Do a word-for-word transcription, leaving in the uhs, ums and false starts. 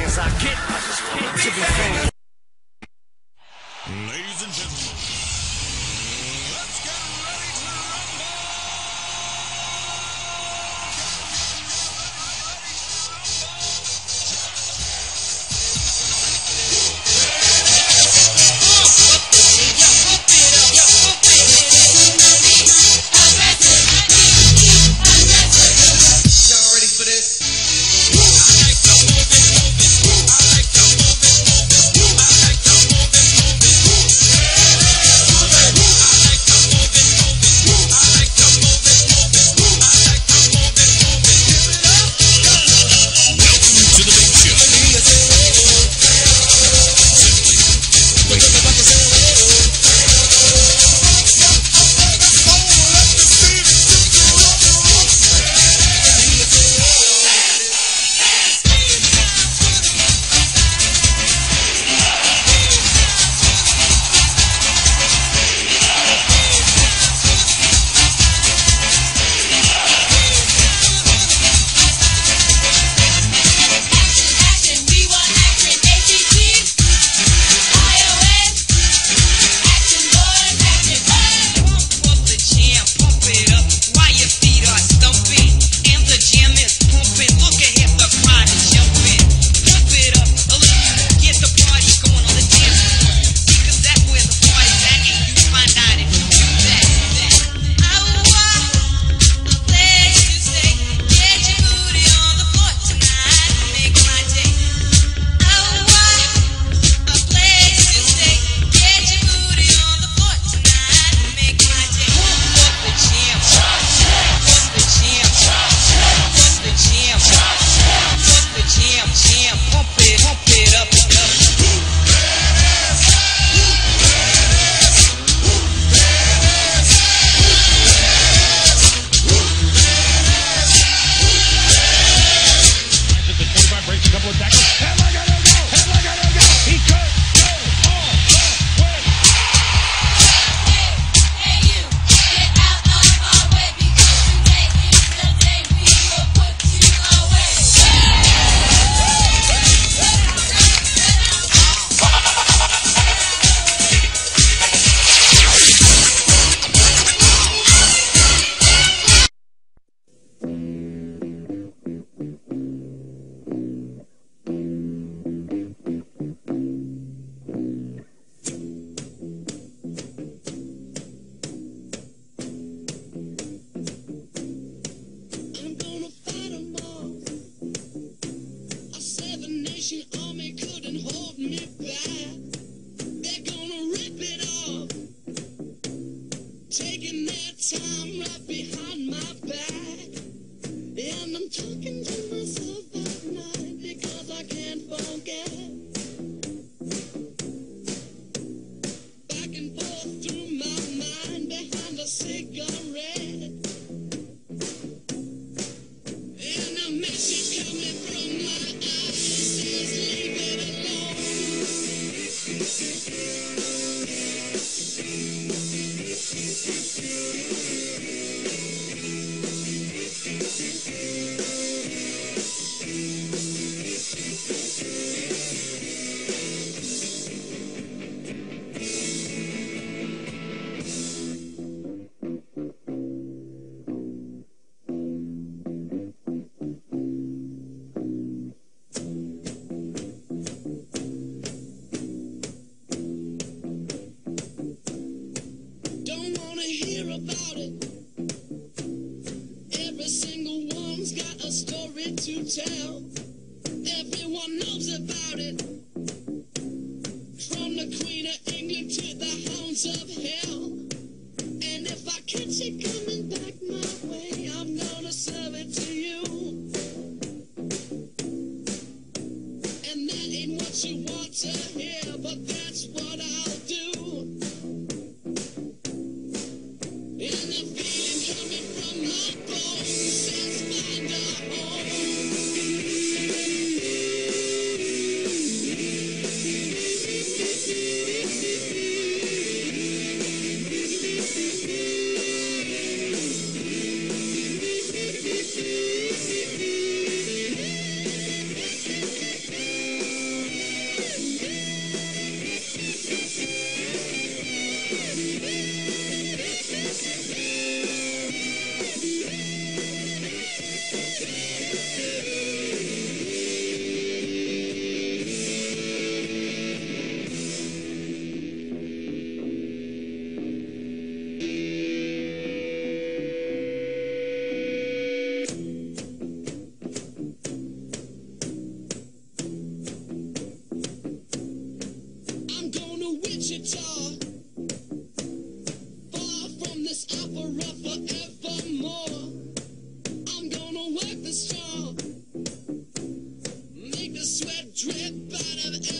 as I get to be famous. Ladies and gentlemen, let's get ready to rumble! Y'all ready for this? Army couldn't hold me back. They're gonna rip it off, taking their time right behind my back. And I'm talking to myself at night because I can't forget. Back and forth through my mind behind a cigarette. And a message coming from my eyes says leave it alone. Don't wanna hear about it. Every single one's got a story to tell. Everyone knows about it. From the Queen of England to the hounds of hell. And if I catch it coming back my way, I'm gonna serve it to you. And that ain't what you want to hear, but that's what I'll do. And the feeling coming from my bones says find a home. Wichita, far from this opera forevermore. I'm gonna work the straw, make the sweat drip out of